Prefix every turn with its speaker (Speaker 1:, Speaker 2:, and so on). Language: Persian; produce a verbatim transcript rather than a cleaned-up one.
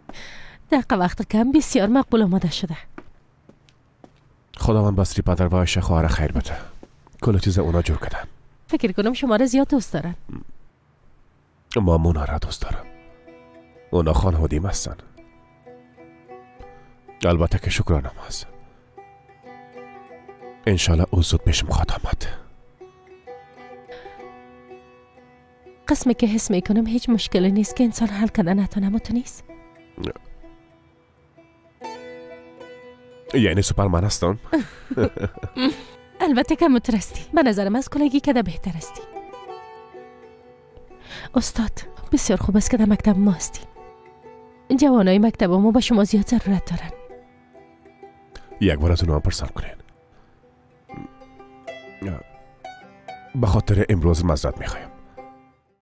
Speaker 1: دقیقه وقت کم بسیار مقبول آماده شده.
Speaker 2: خداوند بسری پدر و عایشه خواهر خیر بده. کل چیز اونا جور کردن.
Speaker 1: فکر کنم شما را زیاد دوست دارن.
Speaker 2: ما مونا را دوست دارم. اونا خانوادیم هستن. البته که شکرانم هست. انشالله او زود بشم خواهد آمد.
Speaker 1: قسمی که حس میکنم هیچ مشکلی نیست که انسان حل کنه نتونه نیست.
Speaker 2: یعنی سوپرمن هستم؟
Speaker 1: البته که مترستی. به نظرم از کلگی که ده بهتر استی. استاد بسیار خوب است که در مکتب ما هستی. جوانای مکتب ما با شما زیاد ضرورت دارن.
Speaker 2: یک بار از اونو پرسان کنین. به خاطر امروز معذرت میخوایم.